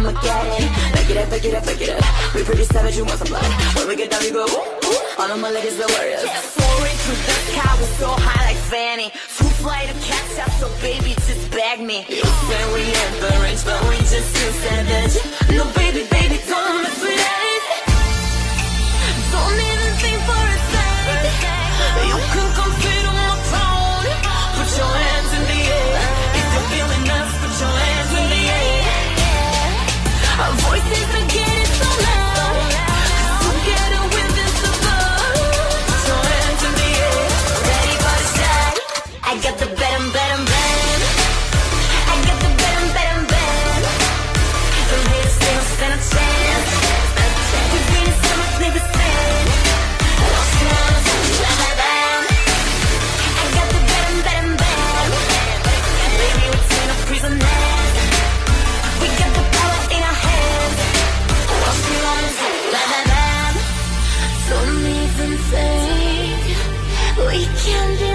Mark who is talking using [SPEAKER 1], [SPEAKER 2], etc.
[SPEAKER 1] Armageddon. Back it up, back it up, back it up. We pretty savage, you want some blood. When we get down, we go ooh, ooh. All of my ladies, the warriors. Soaring through the sky, we're so high like Fanny. Too fly to catch up, so baby, just bag me. You say we ain't the range, but we just too savage. No, baby, baby, don't mess with us. Don't even think for a second. You can come fit on my throne. Put your hands in the air. If you're feeling us, put your hands in the air. Our voices are getting so loud. Together with this above. Put your hands in the air. Ready for the shot. I got the better, better, better. I got the better, better, better. The haters say no stand a chance. We've been so much never said. Lost you on us, blah, blah, blah. I got the better, better, better. Baby, we're turn up prisoners. We got the power in our hands. Lost you on us, blah, blah, blah. Don't even think we can do